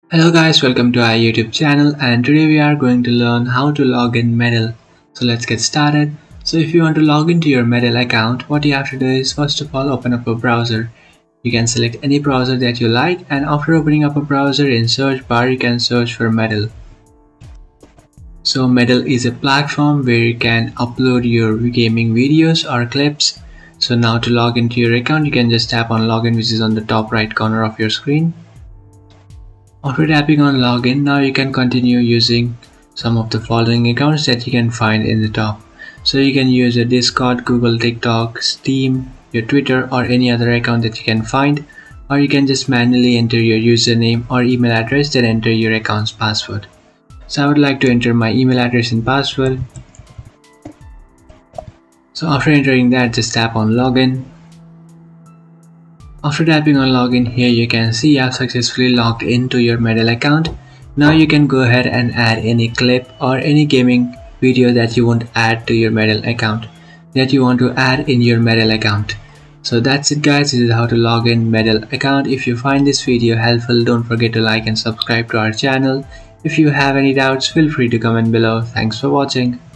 Hello guys, welcome to our YouTube channel, and today we are going to learn how to log in Medal. So let's get started. So if you want to log into your Medal account, what you have to do is first of all open up a browser. You can select any browser that you like, and after opening up a browser, in search bar you can search for Medal. So Medal is a platform where you can upload your gaming videos or clips. So now to log into your account, you can just tap on login, which is on the top right corner of your screen. After tapping on login, now you can continue using some of the following accounts that you can find in the top. So you can use your Discord, Google, TikTok, Steam, your Twitter, or any other account that you can find, or you can just manually enter your username or email address, then enter your account's password. So I would like to enter my email address and password. So after entering that, just tap on login. After tapping on login, here you can see you have successfully logged into your Medal account. Now you can go ahead and add any clip or any gaming video that you want to add to your Medal account, So that's it guys, this is how to log in Medal account. If you find this video helpful, don't forget to like and subscribe to our channel. If you have any doubts, feel free to comment below. Thanks for watching.